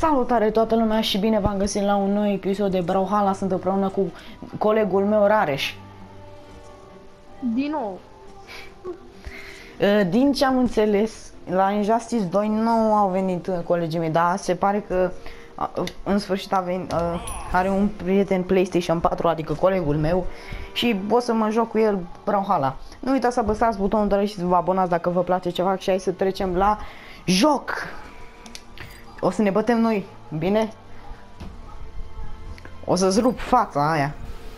Salutare toată lumea și bine v-am găsit la un nou episod de Brawlhalla. Sunt împreună cu colegul meu Rareș. Din nou. Din ce am înțeles, la Injustice 2 nu au venit colegii mei, dar se pare că în sfârșit are un prieten PlayStation 4, adică colegul meu, și pot să mă joc cu el Brawlhalla. Nu uitați să apăsați butonul de like și să vă abonați dacă vă place ceva și hai să trecem la joc. O să ne bătem noi, bine? O să-ți rup fața aia.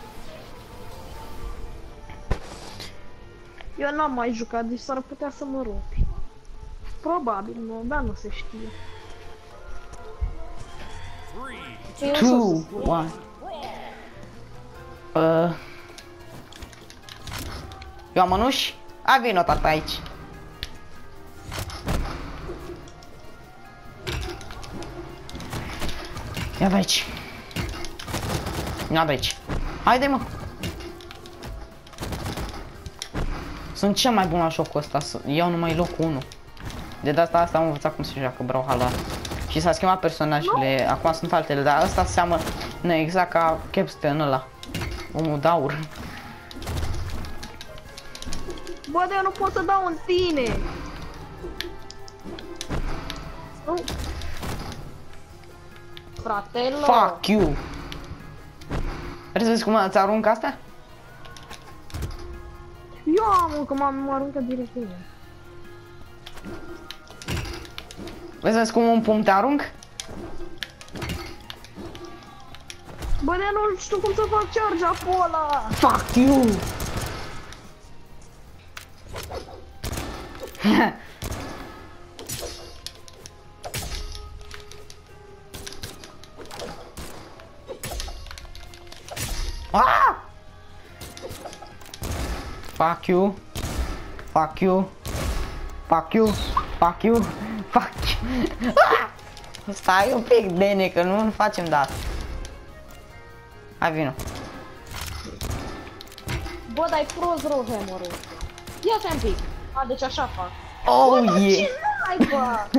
Eu n-am mai jucat, deci s-ar putea să mă rupi. Probabil, nu, dar nu se știe. 2, 1. Eu am mănuși? A, vino tata aici. Ia de aici. Ia de aici. Haide, mă. Sunt cel mai bun la jocul ăsta, iau numai locul 1. De data asta am învățat cum se joacă Brawlhalla. Și s-a schimbat personajele, acum sunt altele, dar ăsta seamănă exact ca Capstan ăla. Omul d'aur. Bă, dar eu nu pot să dau în tine. Nu. Fratello. Fuck you. Vrei să vezi cum îți arunc astea? Eu am, că m-am aruncat direct pe el. Vrei să vezi cum un pumn te arunc? Bă, dar nu știu cum să fac charge-a pe ăla. Fuck you. Ah! Fuck you. Fuck you. Fuck you. Fuck you. Fuck you. Ah! Stai un pic, Dene, că nu facem dat. Hai, vino. Bă, dai prost rău, Hammer-ul. Ia-te un pic. A, deci așa fac. Oh, bă, dar yeah. ce n-ai, bă?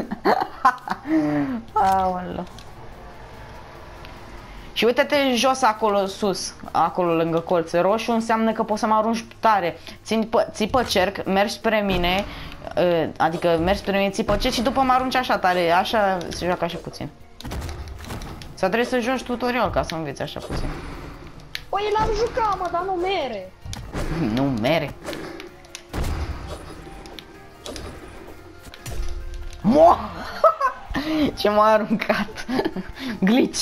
Aoleu. Și uite-te jos acolo sus, acolo lângă colț roșu, înseamnă că poți să mă arunci tare. Ții pe cerc, mergi spre mine, adică mergi spre mine, ții pe cerc și după mă arunci așa tare, așa se joacă așa puțin. Sau trebuie să joci tutorial ca să înveți așa puțin. Păi l-am jucat, mă, dar nu mere. Nu mere. Mo! Ce m-a aruncat. Glitch.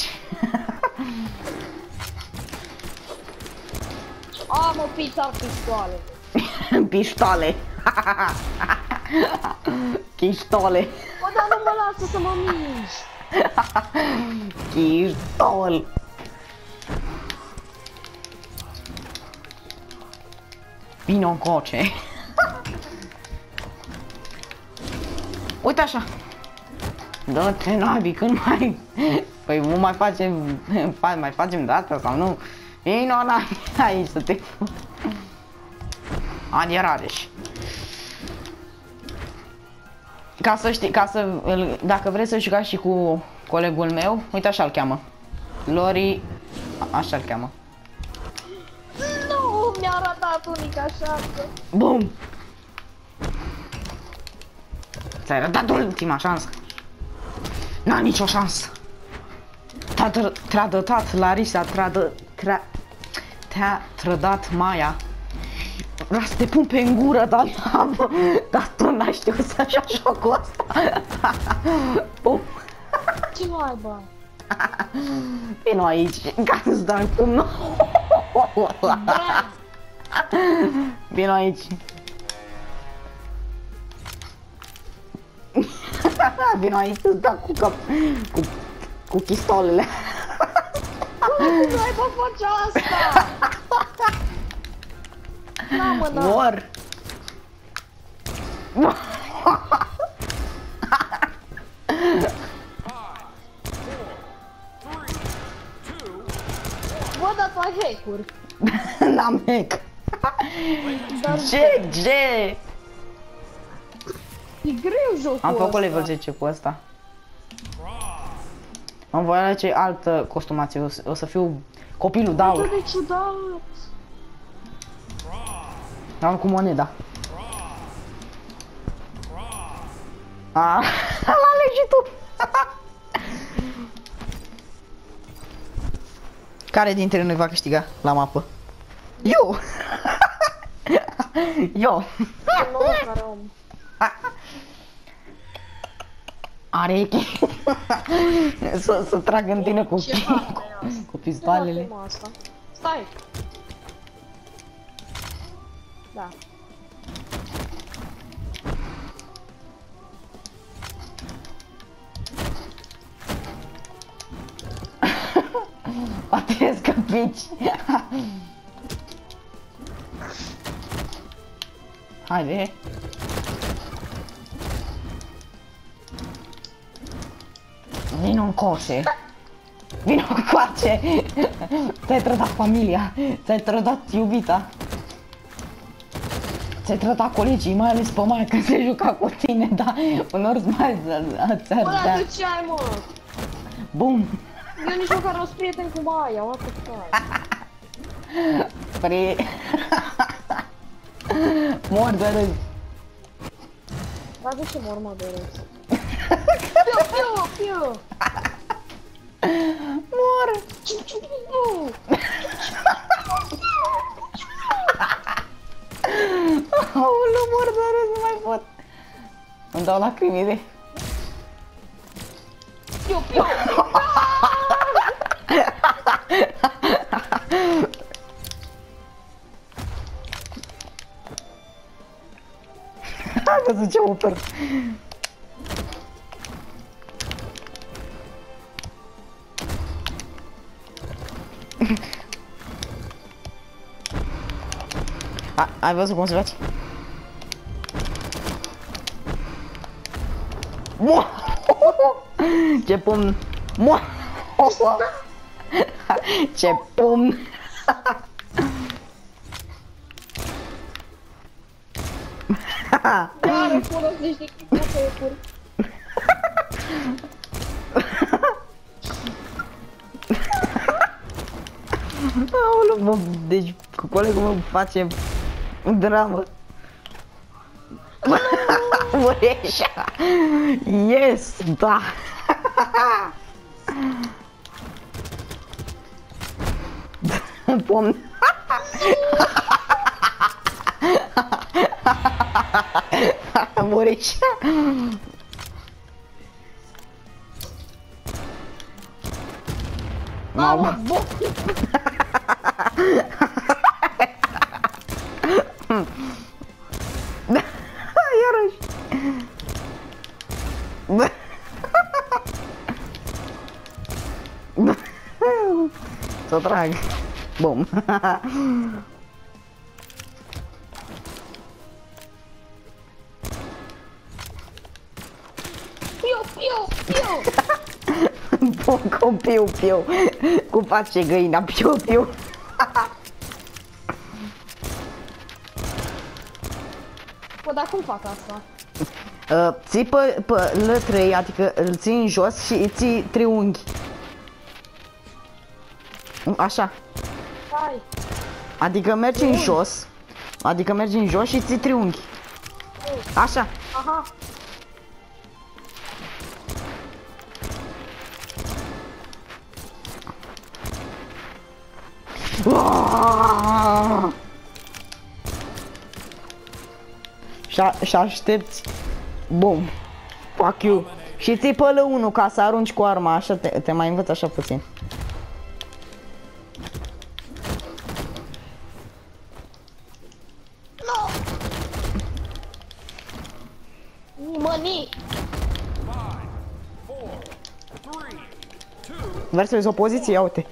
A, mă, pizza pistoale. Pistoale. Chistole. Bă, dar nu mă lasă să mă mingi. Chistol. Vino încoace. Uite așa. Dă-te naibii, când mai... Păi nu mai facem data sau nu? Vino aici să te... Adi Rareș. Ca să știi, dacă vrei să jucați și cu colegul meu, uite așa-l cheamă. Lori, așa-l cheamă. Nu, mi-a arătat unica șansă. Bum! Ți-ai arătat ultima șansă. N-a nicio șansă. Te-a dătat Larisa, te-a trădat Maia. Vreau să te pun pe în gură, dar tu n-ai știut să joci jocul ăsta. Bum! Ce mai, bă? Vino aici, ca să-ți dau pumnul. Vino aici. Vino aici să-ți dau cu chistolele. Cum ai bă face asta? Na, mă, na. Mor. Bă, dar tu ai hack-uri. N-am hack. GG! E greu jocul Am făcut ăsta. level 10 cu asta. Am voi alege altă costumație, o să fiu copilul Daur. Atât de ciudat. Am cu moneda. A, l-alegi tu. Care dintre noi va câștiga la mapă? Eu! Eu! Care om. Are să trag în tine cu pistoalele. Stai! Da. Poate că pici. Haide. Vino încoace. Vino încoace. Ți-ai trădat familia. Ți-ai trădat iubita. Ți-ai trădat colegii, mai ales pe Maia când se juca cu tine, dar unor mai ți-ar Bă, da. dar tu ce ai, mă? Bum. Eu nici măcar nu-s prieten cu Maia, what the fuck? Mor de râs. Dar de ce mor, mă, de râs? Piu! Mor. Aoleu, mor de râs, nu mai pot. Îmi dau lacrimile. Piu! Am văzut ce oper. Ai văzut cum se face? Ce pumn! Ce pumn! Iară folosește chipotecuri. Aoleu, mă, deci cu colegul meu face dramă. Mureșa! Yes, da! Pom. Mureșa! Mamă! Iarăși! Să trag! Bum! Piu! Bun, cu piu-piu! Cum face găina piu-piu! Bă, dar cum fac asta? Ții pe L3, adică îl ții în jos și îi ții triunghi. Așa. Hai! Adică mergi în jos. Adică mergi în jos și ții triunghi. Așa. Aha! Și aștepți. Bum. Fuck you. Și ții pe L1 ca să arunci cu arma, așa te mai învăț așa puțin. Măni! Vrei să vezi o poziție? Ia uite.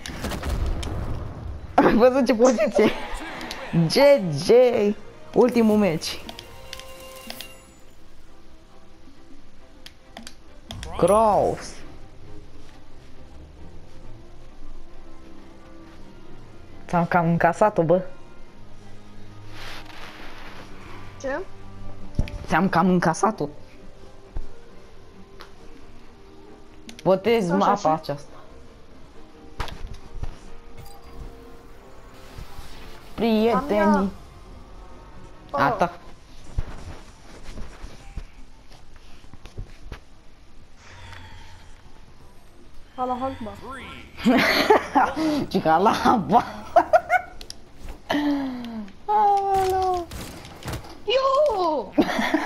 Ai văzut ce poziție? GG! Ultimul meci. Cross. Ți-am cam încasat-o, bă. Ce? Ți-am cam încasat-o. Votez Așa, mapa așa. aceasta. prietenii. A ta. Allah Akbar. Cica lava. Aoleu. Iu!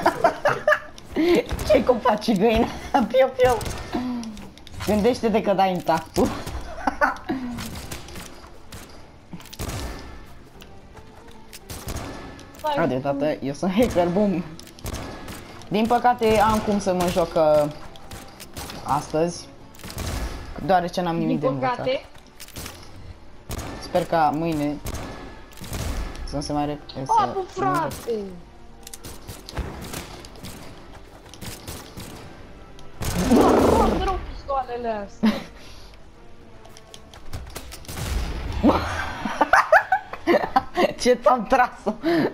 Ce-i cum faci găina? Piu, piu. Gândește-te că dai intactul. Ade, tată, eu sunt hacker, bum. Din păcate am cum să mă joc astăzi. Deoarece n-am nimic de învățat. Sper ca mâine să nu se mai repete. Apă, frate! Foarte rău pistoalele astea. Ce ți-am tras-o?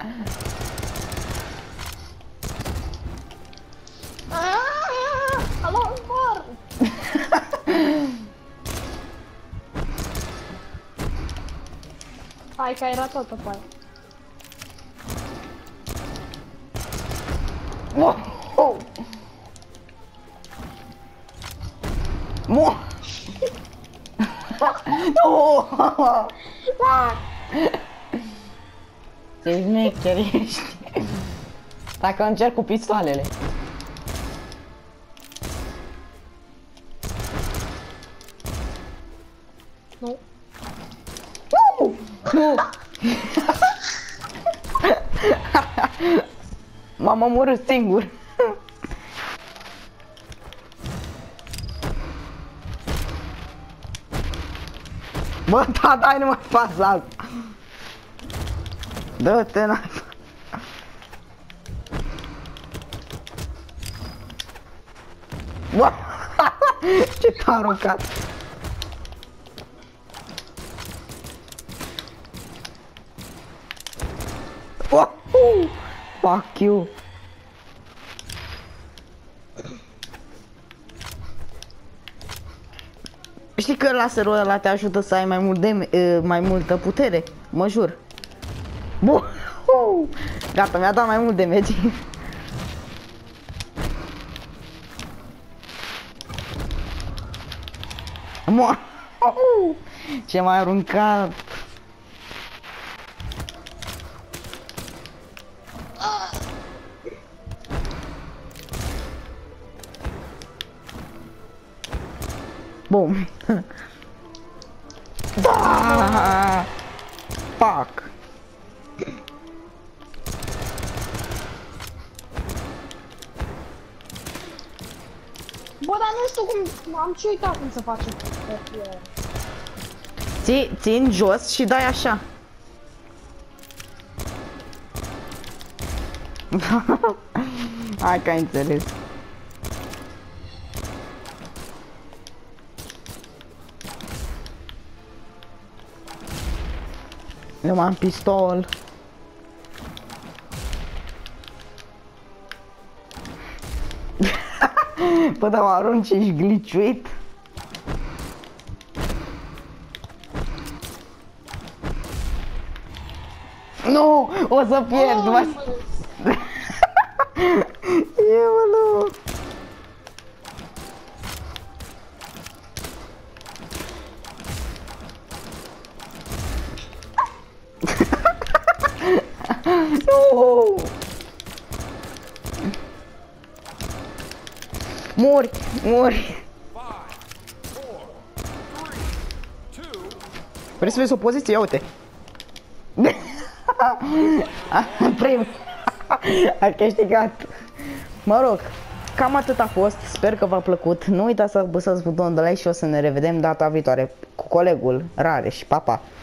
Allah Akbar! Hai că ai ratat-o pe aia. Mo! Mo! Nu! Ce șmecher ești. Dacă încerc cu pistoalele. Nu. Nu! Nu! M-am omorât singur. Bă, da, dai, nu mai faci alt. Dă-te, n-ai. Bă, ce t-a aruncat. Fuck you. Știi că laserul ăla te ajută să ai mai multă putere? Mă jur. Bun. Gata, mi-a dat mai mult damage. Ce m-a aruncat. Bum. Da! Fuck. Bă, dar nu știu cum, am ce uitat cum să facem. Țin jos și dai așa. Hai că ai înțeles. Eu am pistol. Bă, dar mă arunci, ești glitchuit. Nu, o să pierd, mă. Euleu. Nu. Mori, mori. Vrei să vezi o poziție? Ia uite. Prim. Ai câștigat. Mă rog, cam atât a fost. Sper că v-a plăcut. Nu uitați să apăsați butonul de like și o să ne revedem data viitoare cu colegul Rareș. Pa, pa.